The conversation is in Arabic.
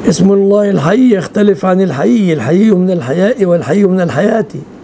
اسم الله الحي يختلف عن الحي، الحي من الحياء والحي من الحياة.